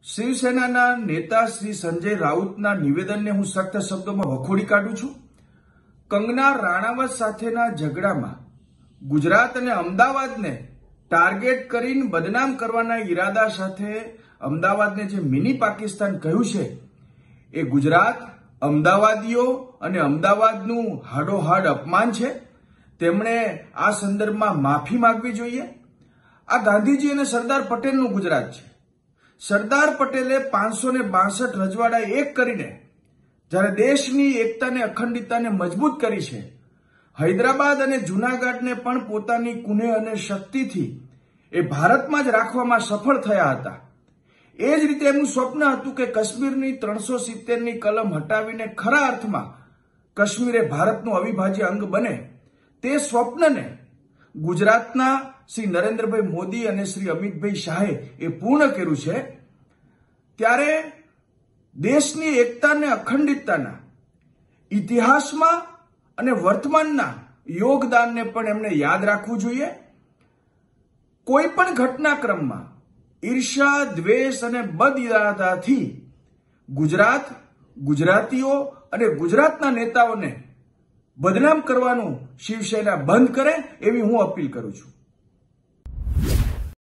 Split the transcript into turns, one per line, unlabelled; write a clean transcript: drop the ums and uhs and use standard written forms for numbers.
શિવસેનાના નેતા શ્રી સંજય રાઉતના નિવેદનને હું સખ્ત શબ્દોમાં વખોડી કાઢું છું। કંગના રાણાવત સાથેના ઝઘડામાં ગુજરાત અને અમદાવાદને ટાર્ગેટ કરીને બદનામ કરવાના ઈરાદા સાથે અમદાવાદને જે મિની પાકિસ્તાન કહ્યું છે એ ગુજરાત, અમદાવાદીઓ અને અમદાવાદનું હાડોહાડ અપમાન છે। તેમણે આ સંદર્ભમાં માફી માંગવી જોઈએ। આ ગાંધીજી અને સરદાર પટેલનું ગુજરાત છે। સરદાર પટેલે 562 રજવાડા એક કરીને જ્યારે દેશની એકતાને અખંડિતતાને મજબૂત કરી છે, હૈદરાબાદ અને જૂનાગઢને પણ પોતાની કુને અને શક્તિથી એ ભારતમાં જ રાખવામાં સફળ થયા હતા। એ જ રીતે એમનું સ્વપ્ન હતું કે કાશ્મીરની 370ની કલમ હટાવીને ખરા અર્થમાં કાશ્મીર એ ભારતનું અવિભાજ્ય અંગ બને। તે સ્વપ્નને ગુજરાતના શ્રી નરેન્દ્રભાઈ મોદી અને શ્રી અમિતભાઈ શાહે એ પૂર્ણ કર્યું છે। ત્યારે દેશની એકતા અને અખંડિતતાના ઇતિહાસમાં અને વર્તમાનના યોગદાનને પણ એમણે યાદ રાખવું જોઈએ। કોઈ પણ ઘટનાક્રમમાં ઈર્ષ્યા, દ્વેષ અને બદઇરાદાથી ગુજરાત, ગુજરાતીઓ અને ગુજરાતના નેતાઓને બદનામ કરવાનું શિવસેના બંધ કરે એવી હું અપીલ કરું છું।